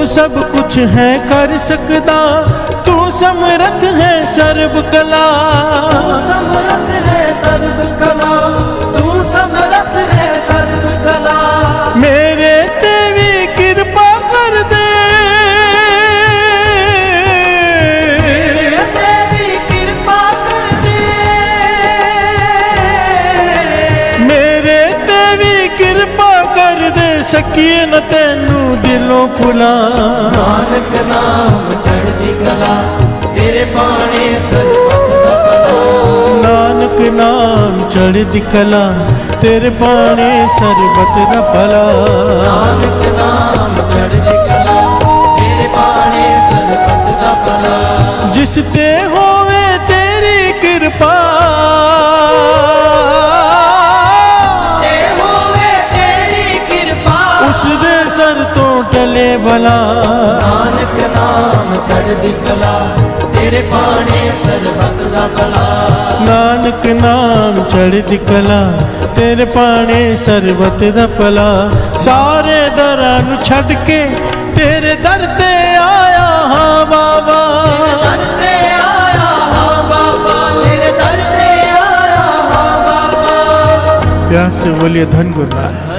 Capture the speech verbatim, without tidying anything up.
सब कुछ है कर सकदा, तू समर्थ है सर्व कला। तू समर्थ है सर्व कला, तू समर्थ है सर्व कला। मेरे ते भी कृपा कर दे, मेरे ते भी कृपा कर दे, मेरे ते भी कृपा कर दे, सकिए न तेनू दिलों भुला। नानक नाम चढ़दी कला, तेरे पाने सर्बत दा भला। नानक नाम चढ़दी कला, तेरे पाने सर्बत दा भला। नानक नाम चढ़दी कला, तेरे पाने सर्बत दा भला। जिस ते होवे तेरी कृपा, ते होवे तेरी कृपा, उस दे सर तो टले भला। नानक नाम चढ़दी कला, तेरे पाने सर्बत दा भला। नानक नाम चढ़दी कला, तेरे पाने सर्बत दा भला। सारे दरां नू छड्ड के तेरे दर ते आया हां बाबा। दर ते आया हां बाबा, तेरे दर ते आया हां बाबा। प्यार से बोलिए धन गुरु नानक।